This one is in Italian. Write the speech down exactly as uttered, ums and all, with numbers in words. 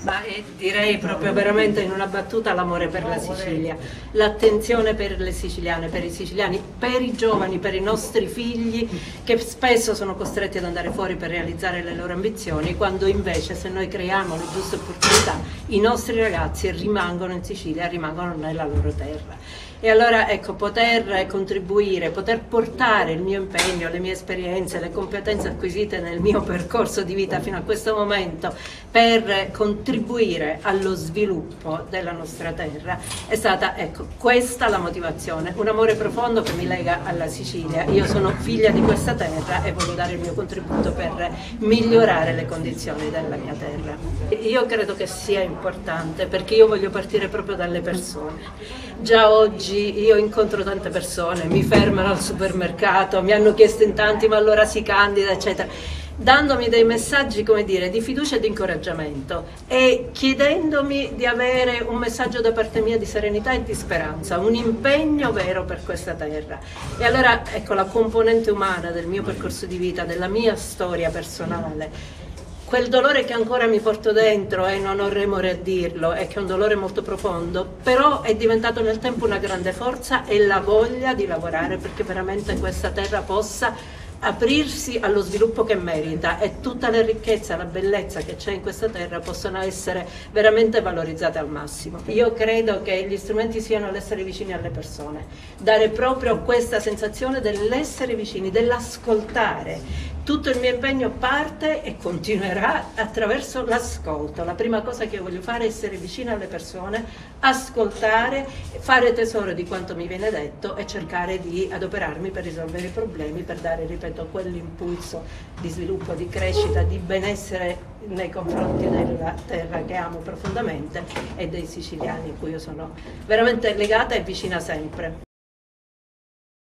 Ma eh, direi proprio veramente in una battuta l'amore per la Sicilia, l'attenzione per le siciliane, per i siciliani, per i giovani, per i nostri figli che spesso sono costretti ad andare fuori per realizzare le loro ambizioni, quando invece se noi creiamo le giuste opportunità i nostri ragazzi rimangono in Sicilia, rimangono nella loro terra. E allora ecco, poter contribuire, poter portare il mio impegno, le mie esperienze, le competenze acquisite nel mio percorso di vita fino a questo momento per contribuire allo sviluppo della nostra terra è stata ecco, questa la motivazione, un amore profondo che mi lega alla Sicilia. Io sono figlia di questa terra e voglio dare il mio contributo per migliorare le condizioni della mia terra. Io credo che sia importante perché io voglio partire proprio dalle persone. Già oggi io incontro tante persone, mi fermano al supermercato, mi hanno chiesto in tanti ma allora si candida eccetera, dandomi dei messaggi come dire di fiducia e di incoraggiamento e chiedendomi di avere un messaggio da parte mia di serenità e di speranza, un impegno vero per questa terra. E allora ecco la componente umana del mio percorso di vita, della mia storia personale, quel dolore che ancora mi porto dentro e non ho remore a dirlo, è che è un dolore molto profondo, però è diventato nel tempo una grande forza e la voglia di lavorare perché veramente questa terra possa aprirsi allo sviluppo che merita e tutta la ricchezza, la bellezza che c'è in questa terra possano essere veramente valorizzate al massimo. Io credo che gli strumenti siano l'essere vicini alle persone, dare proprio questa sensazione dell'essere vicini, dell'ascoltare. Tutto il mio impegno parte e continuerà attraverso l'ascolto. La prima cosa che io voglio fare è essere vicina alle persone, ascoltare, fare tesoro di quanto mi viene detto e cercare di adoperarmi per risolvere i problemi, per dare, ripeto, quell'impulso di sviluppo, di crescita, di benessere nei confronti della terra che amo profondamente e dei siciliani a cui io sono veramente legata e vicina sempre.